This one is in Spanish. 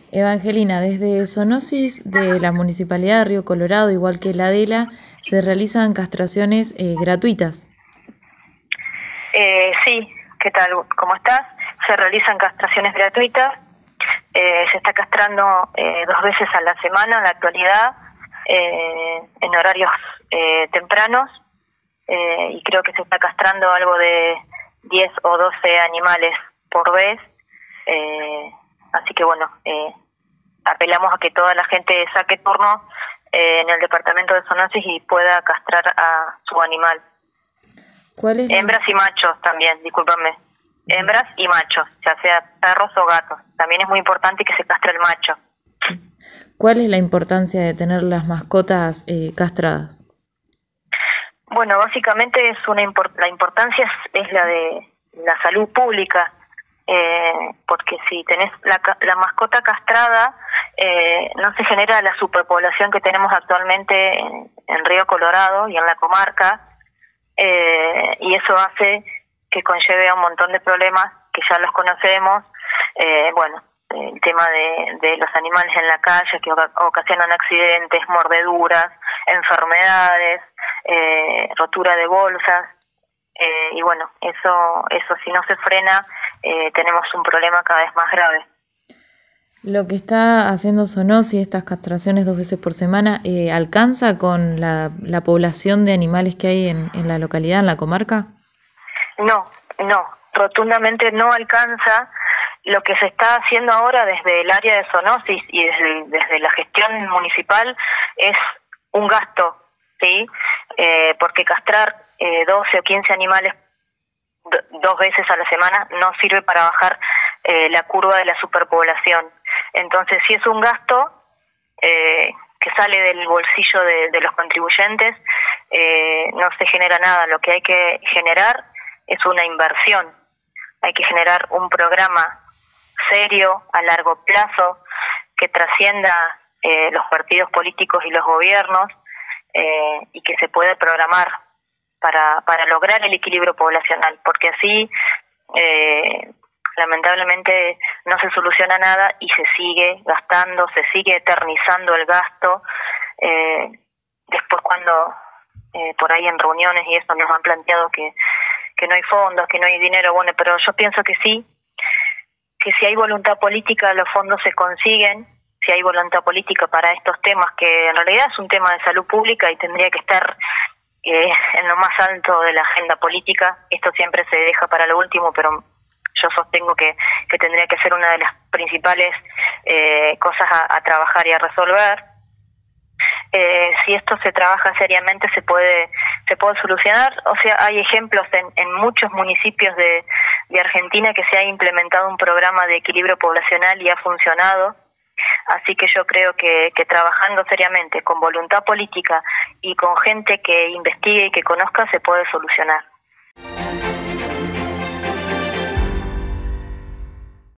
Evangelina, desde Zoonosis de la Municipalidad de Río Colorado, igual que la DELA, se realizan castraciones gratuitas. Sí, ¿qué tal? ¿Cómo estás? Se realizan castraciones gratuitas. Se está castrando 2 veces a la semana en la actualidad, en horarios tempranos, y creo que se está castrando algo de 10 o 12 animales por vez. Así que bueno, apelamos a que toda la gente saque turno en el departamento de zoonosis y pueda castrar a su animal. ¿Cuál es Hembras y machos también, discúlpame. Hembras y machos, ya sea perros o gatos. También es muy importante que se castre el macho. ¿Cuál es la importancia de tener las mascotas castradas? Bueno, básicamente es la importancia es la de la salud pública, porque si tenés la mascota castrada, no se genera la superpoblación que tenemos actualmente en Río Colorado y en la comarca, y eso hace que conlleve a un montón de problemas que ya los conocemos. Bueno, el tema de los animales en la calle que ocasionan accidentes, mordeduras, enfermedades, rotura de bolsas, y bueno, eso si no se frena, tenemos un problema cada vez más grave. Lo que está haciendo Zoonosis, estas castraciones 2 veces por semana, ¿alcanza con la población de animales que hay en la localidad, en la comarca? No, rotundamente no alcanza. Lo que se está haciendo ahora desde el área de zoonosis y desde la gestión municipal es un gasto, ¿sí? Porque castrar 12 o 15 animales 2 veces a la semana no sirve para bajar la curva de la superpoblación. Entonces, si es un gasto que sale del bolsillo de los contribuyentes, no se genera nada. Lo que hay que generar es una inversión. Hay que generar un programa serio, a largo plazo, que trascienda los partidos políticos y los gobiernos, y que se pueda programar para lograr el equilibrio poblacional, porque así lamentablemente no se soluciona nada y se sigue gastando, se sigue eternizando el gasto. Después cuando por ahí en reuniones y eso nos han planteado que no hay fondos, que no hay dinero, bueno, pero yo pienso que sí, que si hay voluntad política los fondos se consiguen, si hay voluntad política para estos temas, que en realidad es un tema de salud pública y tendría que estar en lo más alto de la agenda política. Esto siempre se deja para lo último, pero yo sostengo que tendría que ser una de las principales cosas a trabajar y a resolver. Si esto se trabaja seriamente se puede solucionar. O sea, hay ejemplos en muchos municipios de Argentina que se ha implementado un programa de equilibrio poblacional y ha funcionado. Así que yo creo que trabajando seriamente, con voluntad política y con gente que investigue y que conozca, se puede solucionar.